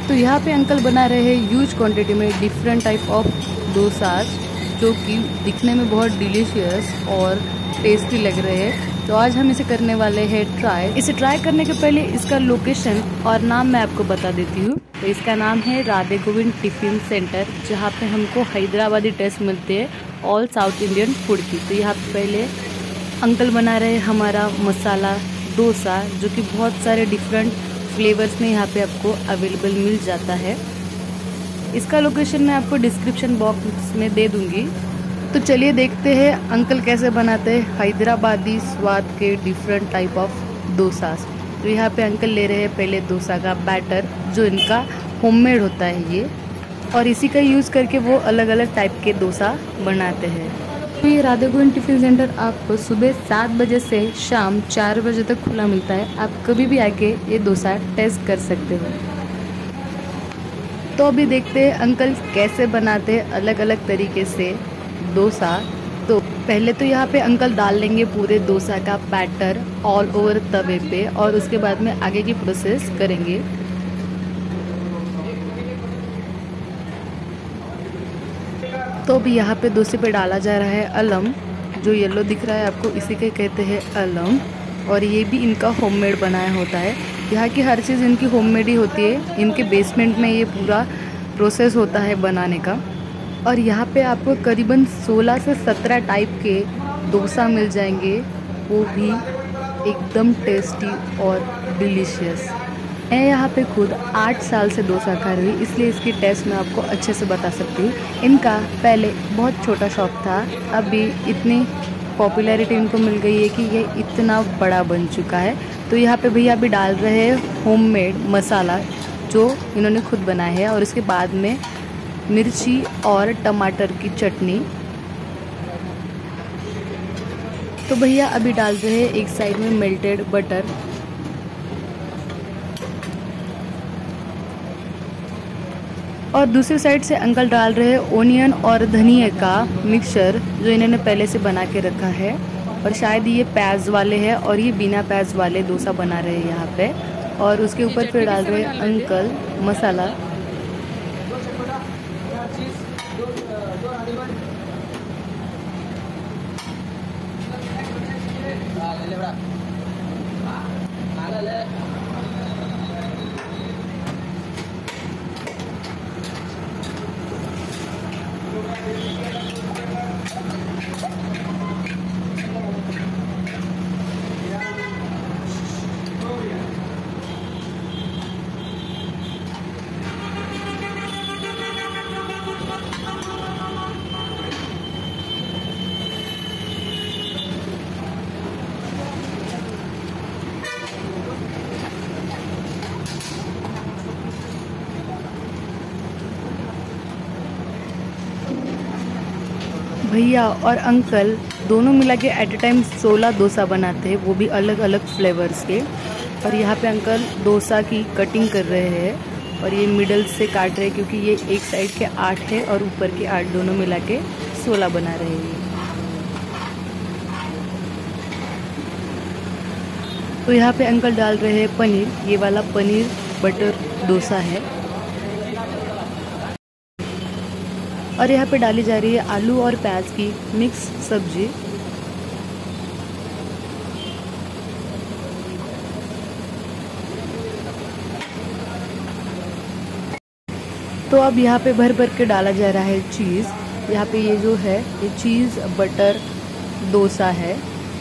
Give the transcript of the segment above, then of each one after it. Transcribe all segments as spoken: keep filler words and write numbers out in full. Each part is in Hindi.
तो यहाँ पे अंकल बना रहे हैं ह्यूज क्वांटिटी में डिफरेंट टाइप ऑफ डोसाज, जो कि दिखने में बहुत डिलीशियस और टेस्टी लग रहे हैं। तो आज हम इसे करने वाले हैं ट्राई। इसे ट्राई करने के पहले इसका लोकेशन और नाम मैं आपको बता देती हूँ। तो इसका नाम है राधे गोविंद टिफिन सेंटर, जहाँ पे हमको हैदराबादी टेस्ट मिलते हैं ऑल साउथ इंडियन फूड की। तो यहाँ पे पहले अंकल बना रहे हैं हमारा मसाला डोसा, जो कि बहुत सारे डिफरेंट फ्लेवर्स में यहाँ पे आपको अवेलेबल मिल जाता है। इसका लोकेशन मैं आपको डिस्क्रिप्शन बॉक्स में दे दूँगी। तो चलिए देखते हैं अंकल कैसे बनाते हैं हैदराबादी स्वाद के डिफरेंट टाइप ऑफ डोसास। तो यहाँ पे अंकल ले रहे हैं पहले डोसा का बैटर, जो इनका होममेड होता है ये, और इसी का यूज़ करके वो अलग अलग टाइप के डोसा बनाते हैं। तो ये राधे गोविंद टिफिन सेंटर आपको सुबह सात बजे से शाम चार बजे तक खुला मिलता है। आप कभी भी आके ये डोसा टेस्ट कर सकते हो। तो अभी देखते हैं अंकल कैसे बनाते हैं अलग अलग तरीके से डोसा। तो पहले तो यहाँ पे अंकल डाल लेंगे पूरे डोसा का बैटर ऑल ओवर तवे पे, और उसके बाद में आगे की प्रोसेस करेंगे। तो अभी यहाँ पे डोसे पे डाला जा रहा है अलम, जो येलो दिख रहा है आपको, इसी के कहते हैं अलम। और ये भी इनका होममेड बनाया होता है। यहाँ की हर चीज़ इनकी होममेड ही होती है। इनके बेसमेंट में ये पूरा प्रोसेस होता है बनाने का। और यहाँ पे आपको करीबन सोलह से सत्रह टाइप के डोसा मिल जाएंगे, वो भी एकदम टेस्टी और डिलीशियस। मैं यहाँ पे खुद आठ साल से डोसा खा रही हूँ, इसलिए इसकी टेस्ट मैं आपको अच्छे से बता सकती हूँ। इनका पहले बहुत छोटा शॉप था, अभी इतनी पॉपुलैरिटी इनको मिल गई है कि ये इतना बड़ा बन चुका है। तो यहाँ पे भैया अभी डाल रहे हैं होममेड मसाला, जो इन्होंने खुद बनाया है, और इसके बाद में मिर्ची और टमाटर की चटनी। तो भैया अभी डाल रहे हैं एक साइड में मेल्टेड बटर, और दूसरी साइड से अंकल डाल रहे हैं ओनियन और धनिया का मिक्सचर, जो इन्होंने पहले से बना के रखा है। और शायद ये प्याज वाले हैं, और ये बिना प्याज वाले डोसा बना रहे हैं यहाँ पे। और उसके ऊपर फिर डाल रहे हैं अंकल मसाला। भैया और अंकल दोनों मिला के एट ए टाइम सोलह डोसा बनाते हैं, वो भी अलग अलग फ्लेवर्स के। और यहाँ पे अंकल डोसा की कटिंग कर रहे हैं, और ये मिडल से काट रहे हैं, क्योंकि ये एक साइड के आठ है और ऊपर के आठ, दोनों मिला के सोलह बना रहे हैं। तो यहाँ पे अंकल डाल रहे हैं पनीर, ये वाला पनीर बटर डोसा है। और यहाँ पे डाली जा रही है आलू और प्याज की मिक्स सब्जी। तो अब यहाँ पे भर भर के डाला जा रहा है चीज़। यहाँ पे ये जो है ये चीज़ बटर डोसा है।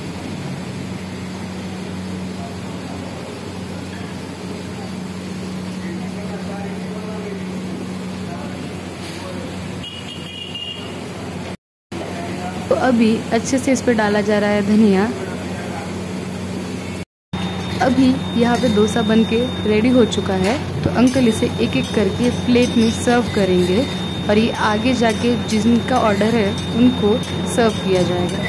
तो अभी अच्छे से इस पर डाला जा रहा है धनिया। अभी यहाँ पे डोसा बन के रेडी हो चुका है। तो अंकल इसे एक एक करके प्लेट में सर्व करेंगे, और ये आगे जाके जिनका ऑर्डर है उनको सर्व किया जाएगा।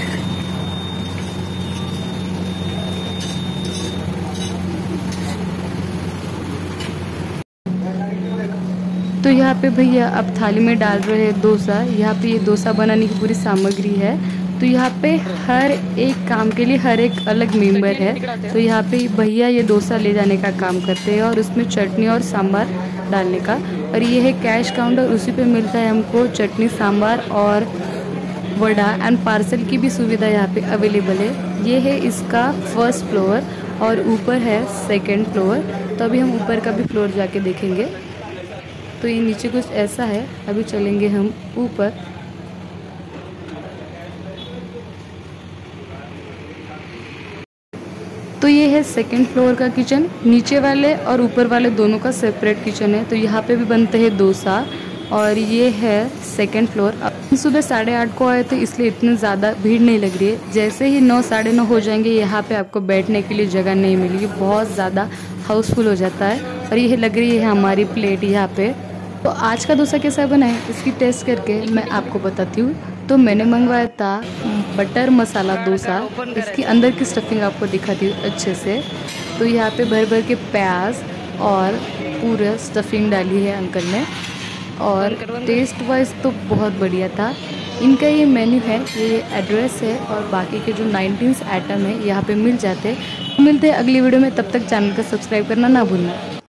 तो यहाँ पे भैया अब थाली में डाल रहे हैं डोसा। यहाँ पे ये डोसा बनाने की पूरी सामग्री है, तो यहाँ पे हर एक काम के लिए हर एक अलग मेंबर है। तो यहाँ पे भैया ये डोसा ले जाने का काम करते हैं और उसमें चटनी और सांभर डालने का। और ये है कैश काउंटर, उसी पे मिलता है हमको चटनी सांभर और वड़ा एंड पार्सल की भी सुविधा यहाँ पे अवेलेबल है। ये है इसका फर्स्ट फ्लोर और ऊपर है सेकंड फ्लोर। तो अभी हम ऊपर का भी फ्लोर जाके देखेंगे। तो ये नीचे कुछ ऐसा है। अभी चलेंगे हम ऊपर। तो ये है सेकंड फ्लोर का किचन। नीचे वाले और ऊपर वाले दोनों का सेपरेट किचन है। तो यहाँ पे भी बनते हैं डोसा। और ये है सेकंड फ्लोर। अब सुबह साढ़े आठ को आए थे इसलिए इतनी ज़्यादा भीड़ नहीं लग रही है। जैसे ही नौ साढ़े नौ हो जाएंगे यहाँ पे आपको बैठने के लिए जगह नहीं मिलेगी, बहुत ज़्यादा हाउसफुल हो जाता है। और ये लग रही है हमारी प्लेट यहाँ पे। तो आज का डोसा कैसा बना है इसकी टेस्ट करके मैं आपको बताती हूँ। तो मैंने मंगवाया था बटर मसाला डोसा। इसके अंदर की स्टफिंग आपको दिखाती हूँ अच्छे से। तो यहाँ पे भर भर के प्याज और पूरा स्टफिंग डाली है अंकल ने। और टेस्ट वाइज तो बहुत बढ़िया था। इनका ये मेन्यू है, ये एड्रेस है और बाकी के जो नाइनटीन आइटम है यहाँ पे मिल जाते हैं। मिलते हैं अगली वीडियो में, तब तक चैनल को सब्सक्राइब करना ना भूलना।